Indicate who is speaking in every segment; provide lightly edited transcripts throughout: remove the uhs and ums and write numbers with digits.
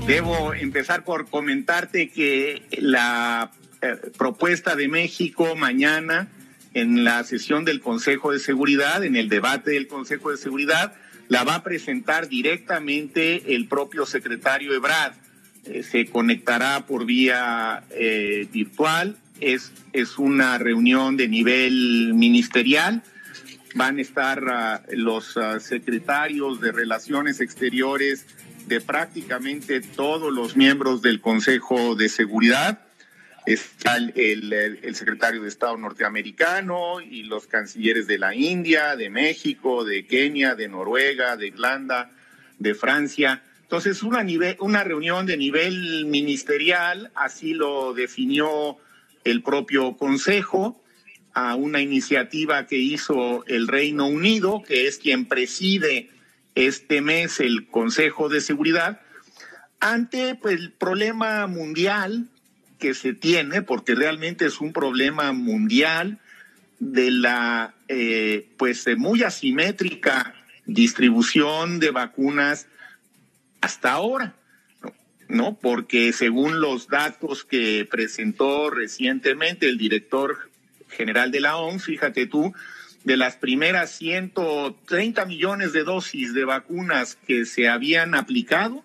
Speaker 1: Debo empezar por comentarte que la propuesta de México mañana en la sesión del Consejo de Seguridad, en el debate del Consejo de Seguridad, la va a presentar directamente el propio secretario Ebrard. Se conectará por vía virtual. Es una reunión de nivel ministerial. Van a estar los secretarios de Relaciones Exteriores de prácticamente todos los miembros del Consejo de Seguridad. Está el secretario de Estado norteamericano y los cancilleres de la India, de México, de Kenia, de Noruega, de Irlanda, de Francia. Entonces, una reunión de nivel ministerial, así lo definió el propio Consejo, a una iniciativa que hizo el Reino Unido, que es quien preside este mes el Consejo de Seguridad, ante el problema mundial que se tiene, porque realmente es un problema mundial de la muy asimétrica distribución de vacunas hasta ahora, ¿no? Porque según los datos que presentó recientemente el director general de la OMS, fíjate tú, de las primeras 130 millones de dosis de vacunas que se habían aplicado,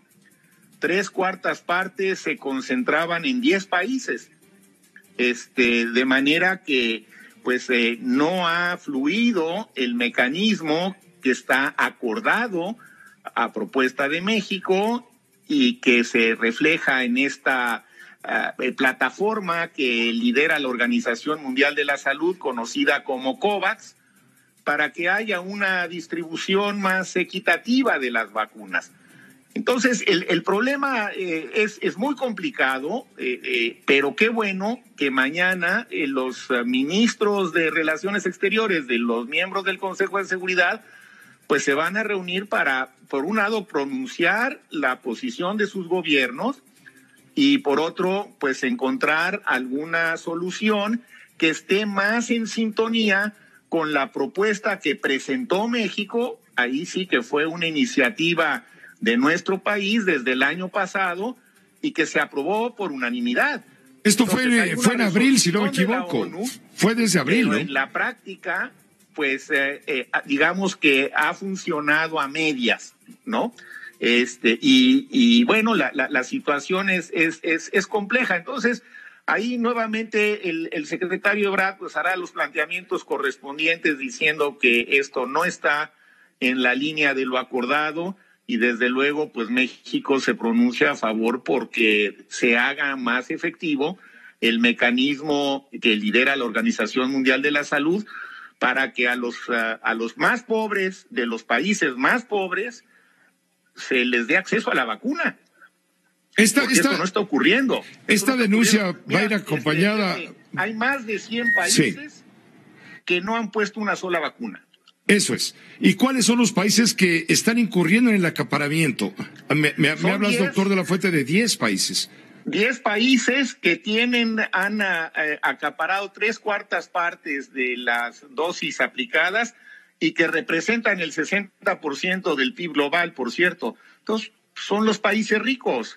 Speaker 1: 3/4 partes se concentraban en 10 países. De manera que no ha fluido el mecanismo que está acordado a propuesta de México y que se refleja en esta plataforma que lidera la Organización Mundial de la Salud, conocida como COVAX, para que haya una distribución más equitativa de las vacunas. Entonces, el problema es muy complicado, pero qué bueno que mañana los ministros de Relaciones Exteriores de los miembros del Consejo de Seguridad pues se van a reunir para, por un lado, pronunciar la posición de sus gobiernos y por otro, pues encontrar alguna solución que esté más en sintonía con la propuesta que presentó México. Ahí sí que fue una iniciativa de nuestro país desde el año pasado y que se aprobó por unanimidad.
Speaker 2: Esto fue en abril, si no me equivoco. ONU, fue desde abril,
Speaker 1: pero
Speaker 2: ¿no?
Speaker 1: En la práctica, digamos que ha funcionado a medias, ¿no? Y bueno, la situación es compleja. Entonces, ahí nuevamente el secretario Ebrard pues hará los planteamientos correspondientes diciendo que esto no está en la línea de lo acordado y desde luego pues México se pronuncia a favor porque se haga más efectivo el mecanismo que lidera la Organización Mundial de la Salud para que a los más pobres de los países más pobres se les dé acceso a la vacuna. Esto no está ocurriendo.
Speaker 2: Esta denuncia va a ir acompañada.
Speaker 1: Hay más de 100 países que no han puesto una sola vacuna.
Speaker 2: Eso es. ¿Y cuáles son los países que están incurriendo en el acaparamiento? Me hablas, doctor de la Fuente, de 10 países.
Speaker 1: 10 países que han acaparado 3/4 partes de las dosis aplicadas y que representan el 60% del PIB global, por cierto. Entonces, son los países ricos.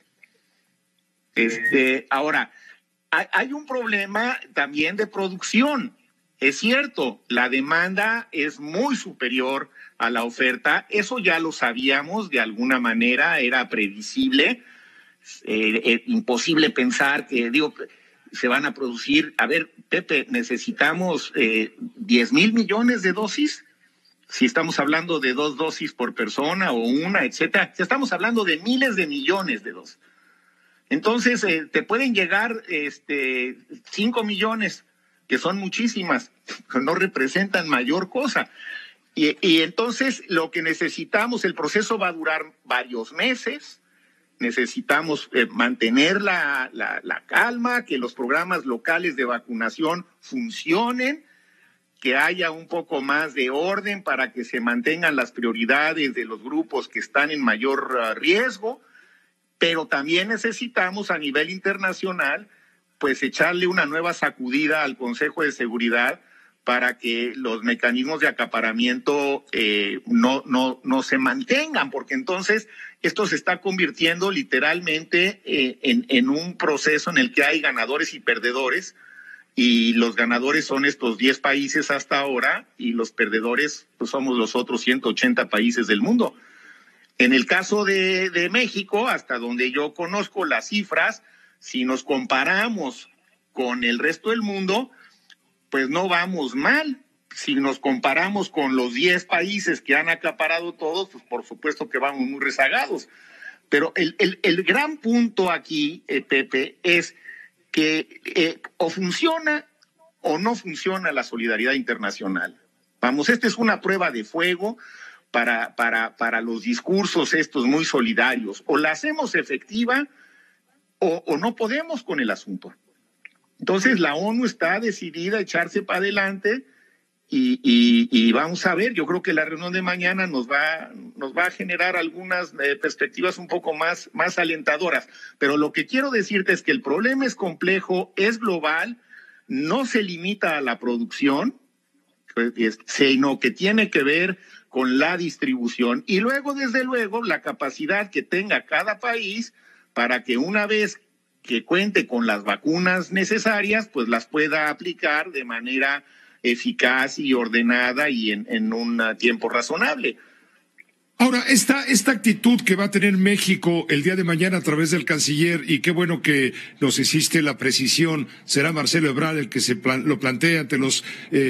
Speaker 1: Ahora, hay un problema también de producción. Es cierto, la demanda es muy superior a la oferta. Eso ya lo sabíamos, de alguna manera era previsible. Imposible pensar que, se van a producir. A ver, Pepe, necesitamos 10,000 millones de dosis. Si estamos hablando de 2 dosis por persona o una, etcétera, estamos hablando de miles de millones de dosis. Entonces, te pueden llegar 5 millones, que son muchísimas, no representan mayor cosa. Y entonces lo que necesitamos, el proceso va a durar varios meses. Necesitamos mantener la calma, que los programas locales de vacunación funcionen, que haya un poco más de orden para que se mantengan las prioridades de los grupos que están en mayor riesgo, pero también necesitamos a nivel internacional pues echarle una nueva sacudida al Consejo de Seguridad para que los mecanismos de acaparamiento no se mantengan, porque entonces esto se está convirtiendo literalmente en un proceso en el que hay ganadores y perdedores, y los ganadores son estos 10 países hasta ahora, y los perdedores pues somos los otros 180 países del mundo. En el caso de México, hasta donde yo conozco las cifras, si nos comparamos con el resto del mundo, pues no vamos mal. Si nos comparamos con los 10 países que han acaparado todos, pues por supuesto que vamos muy rezagados. Pero el gran punto aquí, Pepe, es que o funciona o no funciona la solidaridad internacional. Vamos, esta es una prueba de fuego para los discursos estos muy solidarios. O la hacemos efectiva o no podemos con el asunto. Entonces la ONU está decidida a echarse para adelante y vamos a ver, yo creo que la reunión de mañana nos va a generar algunas perspectivas un poco más alentadoras. Pero lo que quiero decirte es que el problema es complejo, es global, no se limita a la producción, sino que tiene que ver con la distribución y luego, desde luego, la capacidad que tenga cada país para que una vez que cuente con las vacunas necesarias, pues las pueda aplicar de manera eficaz y ordenada y en un tiempo razonable.
Speaker 2: Ahora, esta actitud que va a tener México el día de mañana a través del canciller, y qué bueno que nos hiciste la precisión, será Marcelo Ebrard el que lo plantea ante los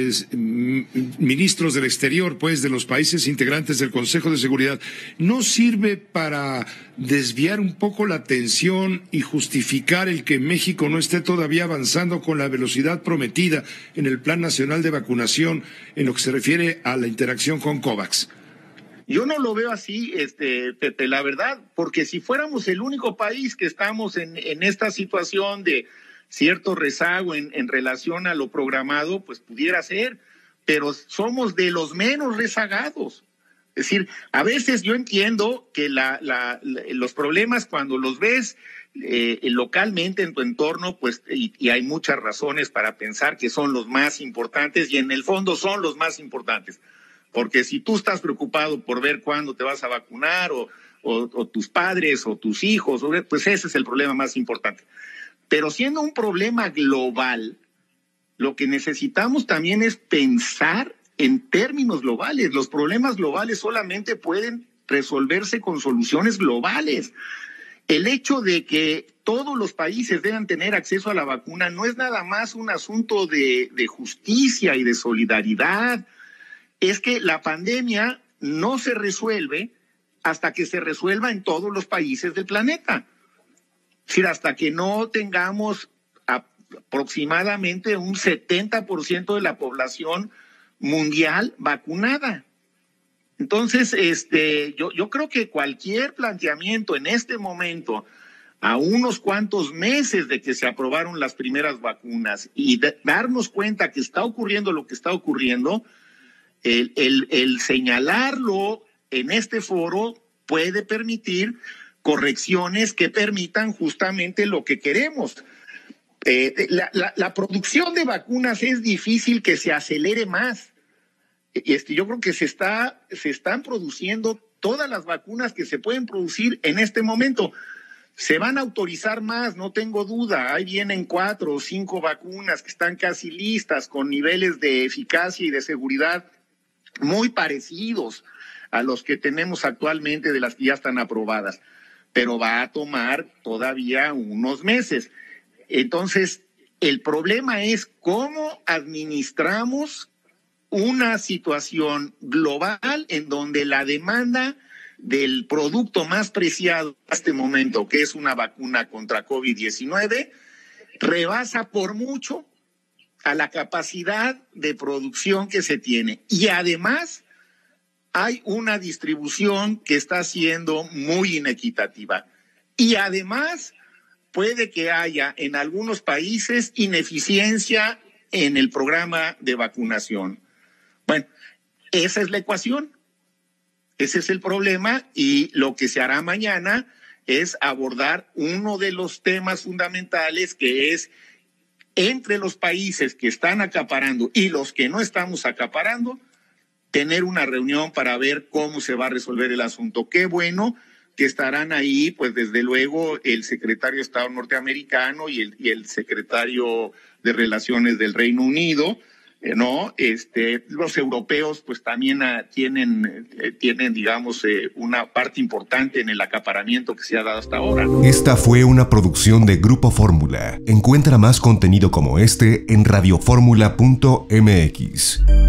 Speaker 2: ministros del exterior, pues, de los países integrantes del Consejo de Seguridad, ¿no sirve para desviar un poco la atención y justificar el que México no esté todavía avanzando con la velocidad prometida en el Plan Nacional de Vacunación en lo que se refiere a la interacción con COVAX?
Speaker 1: Yo no lo veo así, Pepe, la verdad, porque si fuéramos el único país que estamos en esta situación de cierto rezago en relación a lo programado, pues pudiera ser, pero somos de los menos rezagados. Es decir, a veces yo entiendo que los problemas cuando los ves localmente en tu entorno, pues, y hay muchas razones para pensar que son los más importantes, y en el fondo son los más importantes. Porque si tú estás preocupado por ver cuándo te vas a vacunar o tus padres o tus hijos, pues ese es el problema más importante. Pero siendo un problema global, lo que necesitamos también es pensar en términos globales. Los problemas globales solamente pueden resolverse con soluciones globales. El hecho de que todos los países deban tener acceso a la vacuna no es nada más un asunto de justicia y de solidaridad. Es que la pandemia no se resuelve hasta que se resuelva en todos los países del planeta. Es decir, hasta que no tengamos aproximadamente un 70% de la población mundial vacunada. Entonces, yo creo que cualquier planteamiento en este momento, a unos cuantos meses de que se aprobaron las primeras vacunas y darnos cuenta que está ocurriendo lo que está ocurriendo, el señalarlo en este foro puede permitir correcciones que permitan justamente lo que queremos. La producción de vacunas es difícil que se acelere más. Yo creo que se están produciendo todas las vacunas que se pueden producir en este momento. Se van a autorizar más, no tengo duda. Ahí vienen 4 o 5 vacunas que están casi listas con niveles de eficacia y de seguridad muy parecidos a los que tenemos actualmente de las que ya están aprobadas, pero va a tomar todavía unos meses. Entonces, el problema es cómo administramos una situación global en donde la demanda del producto más preciado en este momento, que es una vacuna contra COVID-19, rebasa por mucho a la capacidad de producción que se tiene. Y además hay una distribución que está siendo muy inequitativa. Y además puede que haya en algunos países ineficiencia en el programa de vacunación. Bueno, esa es la ecuación. Ese es el problema, y lo que se hará mañana es abordar uno de los temas fundamentales, que es entre los países que están acaparando y los que no estamos acaparando, tener una reunión para ver cómo se va a resolver el asunto. Qué bueno que estarán ahí, pues desde luego el secretario de Estado norteamericano y el secretario de Relaciones del Reino Unido, ¿no? Los europeos pues también tienen, digamos, una parte importante en el acaparamiento que se ha dado hasta ahora.
Speaker 3: Esta fue una producción de Grupo Fórmula. Encuentra más contenido como este en radioformula.mx.